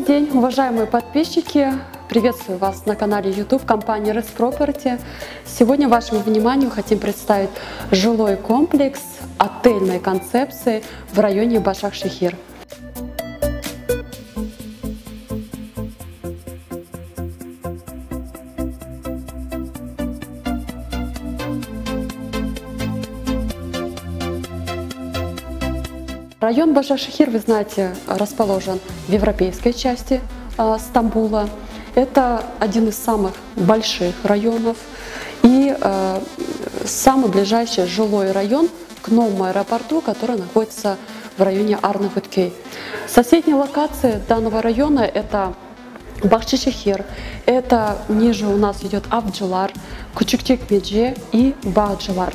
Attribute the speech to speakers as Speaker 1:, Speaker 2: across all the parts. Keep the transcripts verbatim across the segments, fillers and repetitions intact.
Speaker 1: день, уважаемые подписчики! Приветствую вас на канале YouTube компании Res Property. Сегодня вашему вниманию хотим представить жилой комплекс отельной концепции в районе Башак-Шихир. Район Башак-Шихир, вы знаете, расположен в европейской части э, Стамбула. Это один из самых больших районов и э, самый ближайший жилой район к новому аэропорту, который находится в районе Арнавуткей. Соседние локации данного района — это Бахчы-Шихир, это ниже у нас идет Авджалар, Кучуктик-Медже и Бахджалар.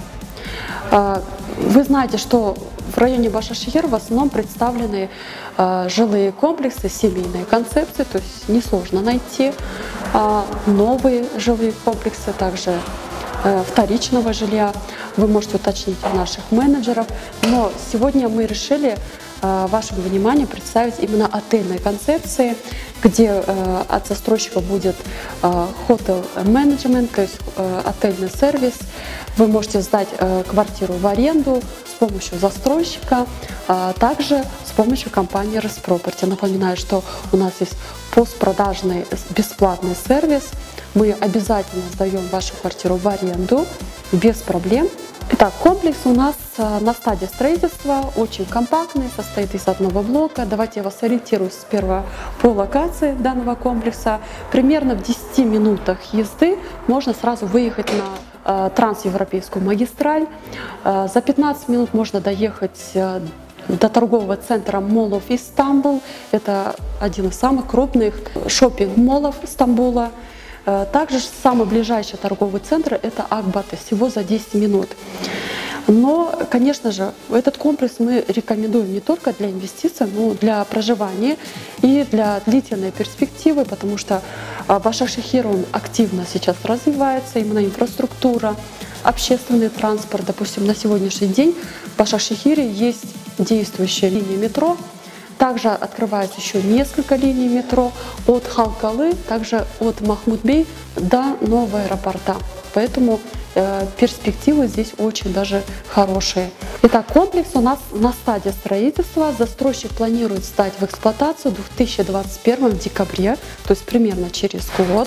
Speaker 1: Э, вы знаете, что в районе Башак-Шихир в основном представлены э, жилые комплексы, семейные концепции, то есть несложно найти э, новые жилые комплексы, также э, вторичного жилья. Вы можете уточнить у наших менеджеров. Но сегодня мы решили э, вашему вниманию представить именно отельные концепции, где э, от застройщика будет э, hotel management, то есть э, отельный сервис. Вы можете сдать э, квартиру в аренду с помощью застройщика, а также с помощью компании Res Property. Напоминаю, что у нас есть постпродажный бесплатный сервис. Мы обязательно сдаем вашу квартиру в аренду без проблем. Итак, комплекс у нас на стадии строительства, очень компактный, состоит из одного блока. Давайте я вас ориентирую сперва по локации данного комплекса. Примерно в десяти минутах езды можно сразу выехать на трансевропейскую магистраль. За пятнадцать минут можно доехать до торгового центра Mall of Istanbul. Это один из самых крупных шопинг-моллов Стамбула. Также самый ближайший торговый центр — это Акбаты, всего за десять минут. Но, конечно же, этот комплекс мы рекомендуем не только для инвестиций, но и для проживания и для длительной перспективы, потому что Башак-Шихир он активно сейчас развивается, именно инфраструктура, общественный транспорт. Допустим, на сегодняшний день в Башак-Шихире есть действующая линия метро. Также открывается еще несколько линий метро от Халкалы, также от Махмуд-Бей до нового аэропорта. Поэтому э, перспективы здесь очень даже хорошие. Итак, комплекс у нас на стадии строительства. Застройщик планирует сдать в эксплуатацию в две тысячи двадцать первом декабре, то есть примерно через год.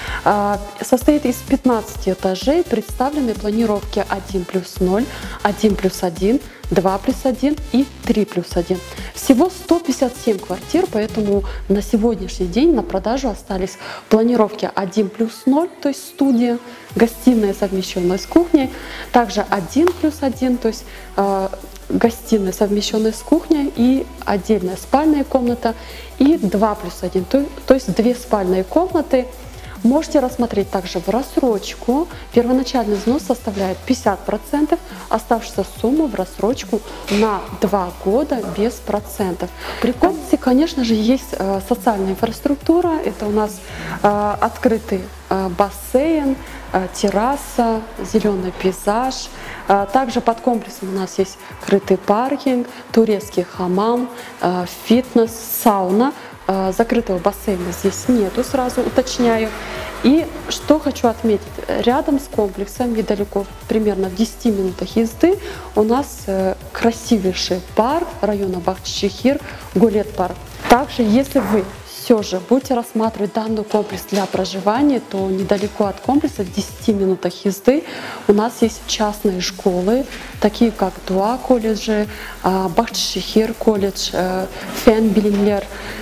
Speaker 1: Э, состоит из пятнадцати этажей, представлены планировки один плюс ноль, один плюс один, два плюс один и три плюс один. Всего сто пятьдесят семь квартир, поэтому на сегодняшний день на продажу остались планировки один плюс ноль, то есть студия, гостиная, совмещенная с кухней, также один плюс один, то есть э, гостиная, совмещенная с кухней и отдельная спальная комната, и два плюс один, то, то есть две спальные комнаты. Можете рассмотреть также в рассрочку. Первоначальный взнос составляет пятьдесят процентов, оставшуюся сумму в рассрочку на два года без процентов. При комплексе, конечно же, есть э, социальная инфраструктура. Это у нас э, открытый э, бассейн, э, терраса, зеленый пейзаж. Э, также под комплексом у нас есть крытый паркинг, турецкий хамам, э, фитнес, сауна. Закрытого бассейна здесь нету, сразу уточняю. И что хочу отметить, рядом с комплексом, недалеко, примерно в десяти минутах езды, у нас красивейший парк района Бахчы-Шихир, Гулет-парк. Также, если вы все же будете рассматривать данный комплекс для проживания, то недалеко от комплекса, в десяти минутах езды, у нас есть частные школы, такие как Дуа колледжи, Бахчы-Шихир колледж, Фен Билимлер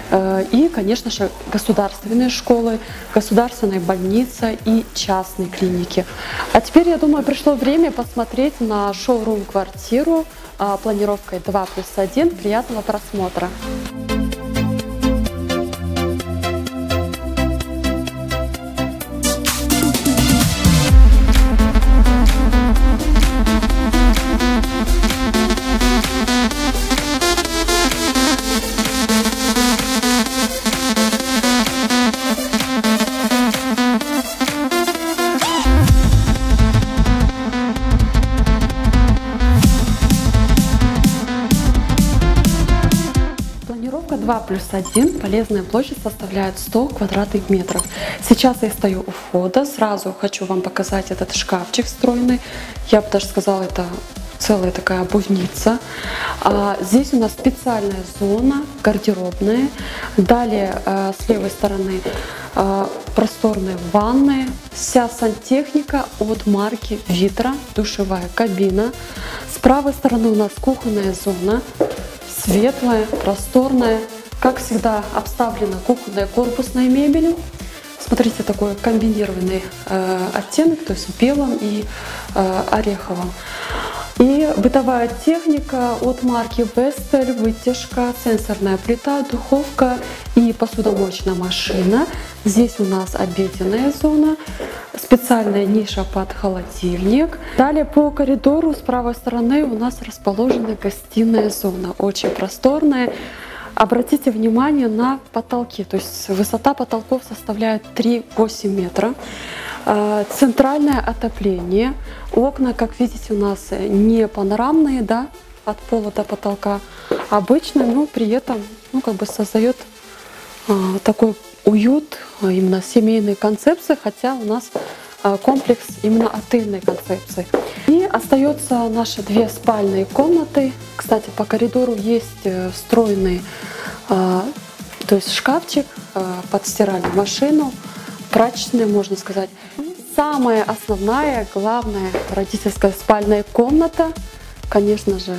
Speaker 1: и, конечно же, государственные школы, государственная больница и частные клиники. А теперь, я думаю, пришло время посмотреть на шоурум-квартиру планировкой два плюс один. Приятного просмотра! два плюс один, полезная площадь составляет сто квадратных метров. Сейчас я стою у входа, сразу хочу вам показать этот шкафчик встроенный. Я бы даже сказала, это целая такая обувница. А здесь у нас специальная зона, гардеробная. Далее а, с левой стороны а, просторные ванны. Вся сантехника от марки Витра, душевая кабина. С правой стороны у нас кухонная зона, светлая, просторная. Как всегда обставлена кухонная корпусной мебелью. Смотрите, такой комбинированный э, оттенок, то есть белым и э, ореховым. И бытовая техника от марки Vestel, вытяжка, сенсорная плита, духовка и посудомоечная машина. Здесь у нас обеденная зона, специальная ниша под холодильник. Далее по коридору с правой стороны у нас расположена гостиная зона, очень просторная. Обратите внимание на потолки, то есть высота потолков составляет три целых восемь десятых метра. Центральное отопление. Окна, как видите, у нас не панорамные, да, от пола до потолка, обычные, но при этом, ну, как бы создает а, такой уют, а, именно семейной концепции, хотя у нас а, комплекс именно отельной концепции. И остается наши две спальные комнаты. Кстати, по коридору есть встроенный, а, то есть шкафчик а, под стиральную машину, прачечная, можно сказать. Самая основная, главная родительская спальная комната, конечно же,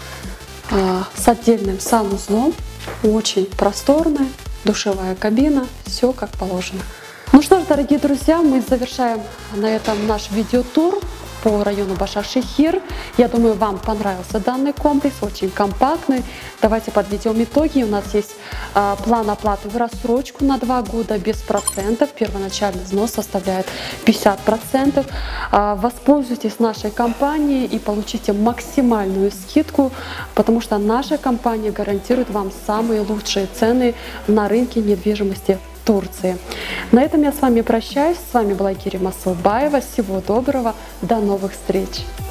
Speaker 1: с отдельным санузлом, очень просторная, душевая кабина, все как положено. Ну что ж, дорогие друзья, мы завершаем на этом наш видеотур по району Башак-Шихир. Я думаю, вам понравился данный комплекс, очень компактный. Давайте подведем итоги. У нас есть а, план оплаты в рассрочку на два года без процентов. Первоначальный взнос составляет пятьдесят процентов. А, воспользуйтесь нашей компанией и получите максимальную скидку, потому что наша компания гарантирует вам самые лучшие цены на рынке недвижимости Турции. На этом я с вами прощаюсь. С вами была Кирим Асылбаева. Всего доброго. До новых встреч.